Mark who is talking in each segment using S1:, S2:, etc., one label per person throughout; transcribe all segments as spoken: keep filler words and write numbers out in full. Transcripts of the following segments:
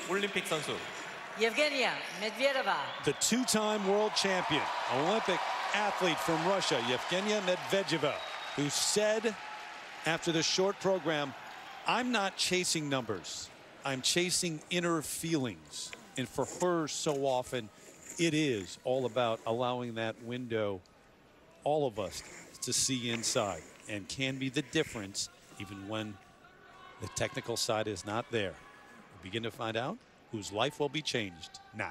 S1: 올림픽 선수.
S2: Yevgenia Medvedeva.
S3: The two-time world champion, Olympic athlete from Russia, Yevgenia Medvedeva, who said after the short program, I'm not chasing numbers. I'm chasing inner feelings. And for her, so often, it is all about allowing that window, all of us, to see inside, and can be the difference even when the technical side is not there. We begin to find out whose life will be changed now.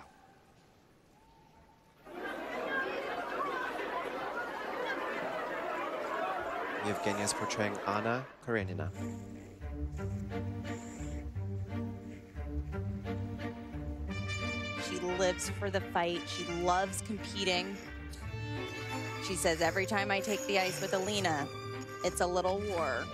S4: Yevgenia is portraying Anna Karenina.
S5: She lives for the fight. She loves competing. She says, every time I take the ice with Alina, it's a little war.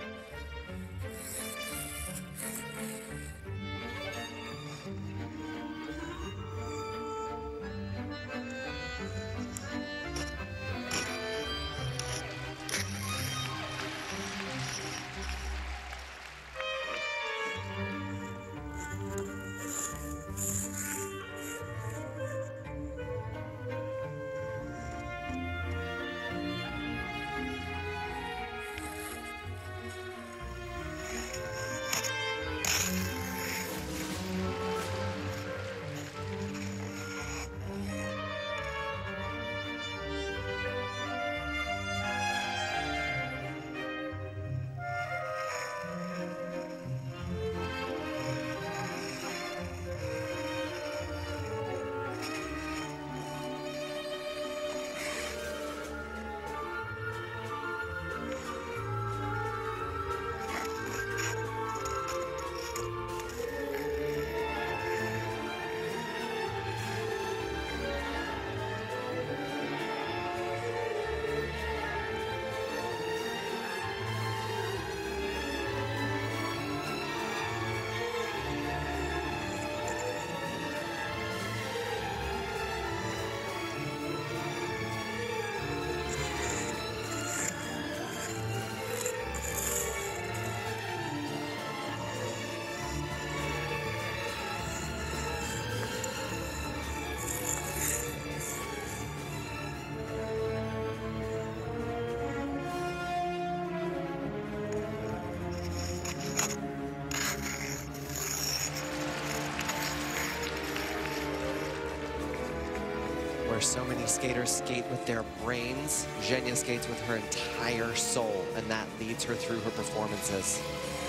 S4: Where so many skaters skate with their brains, Zhenya skates with her entire soul, and that leads her through her performances.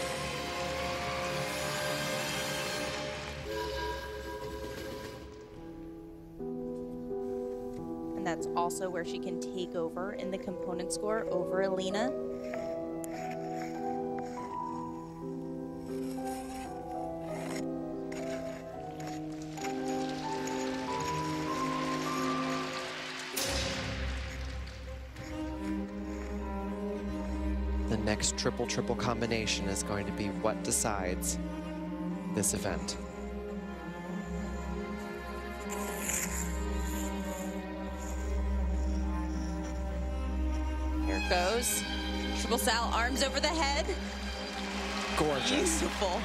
S5: And that's also where she can take over in the component score over Alina.
S4: The next triple-triple combination is going to be what decides this event.
S5: Here it goes. Triple Sal, arms over the head.
S4: Gorgeous.
S5: Beautiful.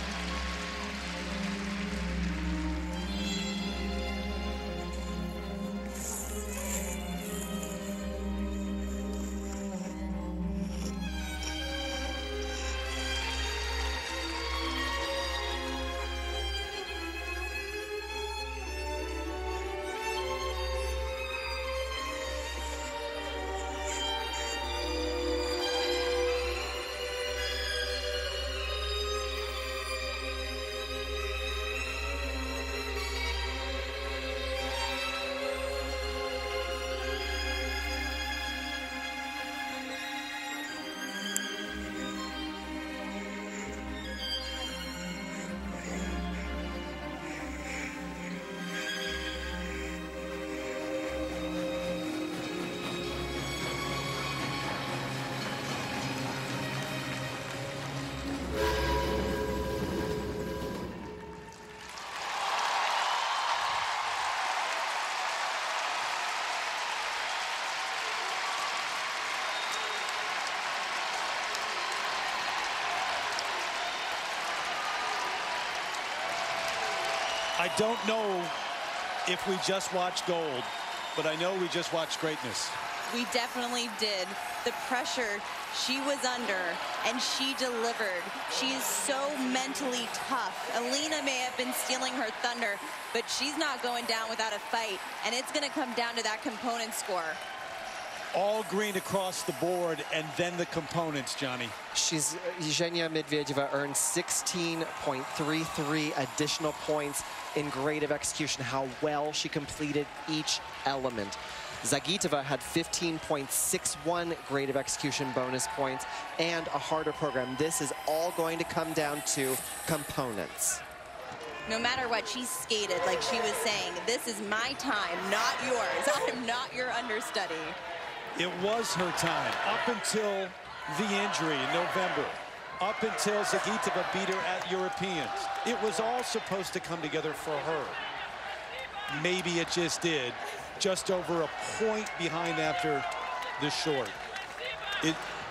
S3: I don't know if we just watched gold, but I know we just watched greatness.
S5: We definitely did. The pressure she was under, and she delivered. She is so mentally tough. Alina may have been stealing her thunder, but she's not going down without a fight, and it's going to come down to that component score.
S3: All green across the board, and then the components, Johnny.
S4: She's Zhenya Medvedeva earned sixteen point three three additional points in grade of execution, how well she completed each element. Zagitova had fifteen point six one grade of execution bonus points and a harder program. This is all going to come down to components.
S5: No matter what, she skated like she was saying, this is my time, not yours. I'm not your understudy.
S3: It was her time up until the injury in November, up until Zagitova beat her at Europeans. It was all supposed to come together for her. Maybe it just did. Just over a point behind after the short. It,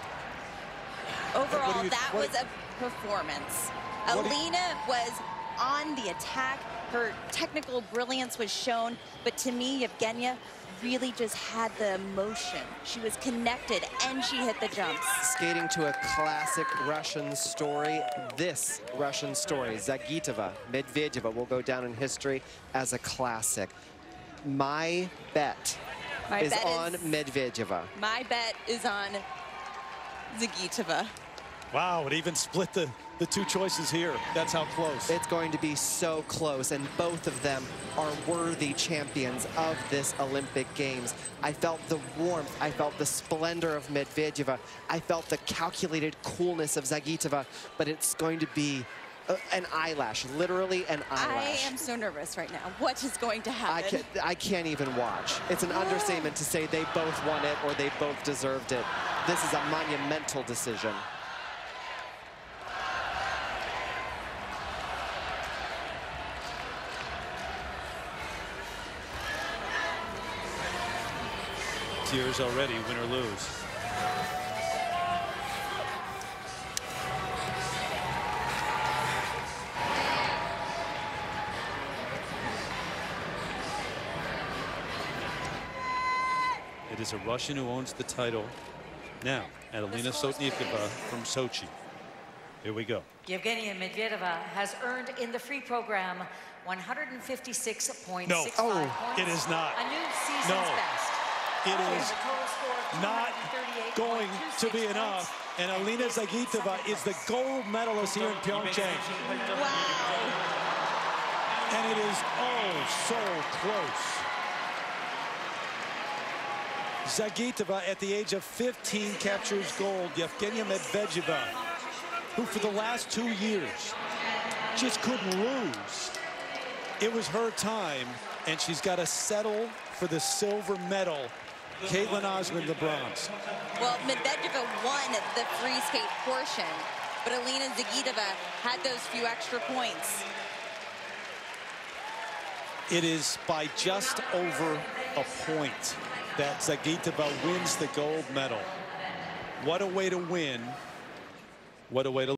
S5: Overall,
S3: you,
S5: that
S3: what,
S5: was a performance.
S3: What
S5: Alina was on the attack. Her technical brilliance was shown, but to me, Yevgenia really just had the emotion. She was connected, and she hit the jumps.
S4: Skating to a classic Russian story. This Russian story, Zagitova Medvedeva, will go down in history as a classic. My bet
S5: My
S4: is
S5: bet
S4: on
S5: is,
S4: Medvedeva.
S5: My bet is on Zagitova.
S3: Wow, it even split the, the two choices here. That's how close.
S4: It's going to be so close, and both of them are worthy champions of this Olympic Games. I felt the warmth, I felt the splendor of Medvedeva, I felt the calculated coolness of Zagitova, but it's going to be Uh, an eyelash, literally an eyelash.
S5: I am so nervous right now. What is going to happen?
S4: I can't, I can't even watch. It's an understatement to say they both won it or they both deserved it. This is a monumental decision.
S3: Tears already, win or lose. It is a Russian who owns the title now, at Alina Sotnikova from Sochi. Here we go.
S2: Yevgenia Medvedeva has earned in the free program one hundred fifty-six point six five
S3: No. Oh,
S2: points.
S3: it is not.
S2: A new season's
S3: No.
S2: best.
S3: It
S2: With
S3: is
S2: a total score of
S3: not going to be
S2: two hundred thirty-eight point two six
S3: enough.
S2: points.
S3: And Alina Zagitova is the gold medalist here in Pyeongchang.
S5: Wow.
S3: And it is oh so close. Zagitova, at the age of fifteen, captures gold. Yevgenia Medvedeva, who for the last two years just couldn't lose. It was her time, and she's got to settle for the silver medal. Caitlin Osman, the bronze.
S5: Well, Medvedeva won the free skate portion, but Alina Zagitova had those few extra points.
S3: It is by just over a point that Zagitova wins the gold medal. What a way to win. What a way to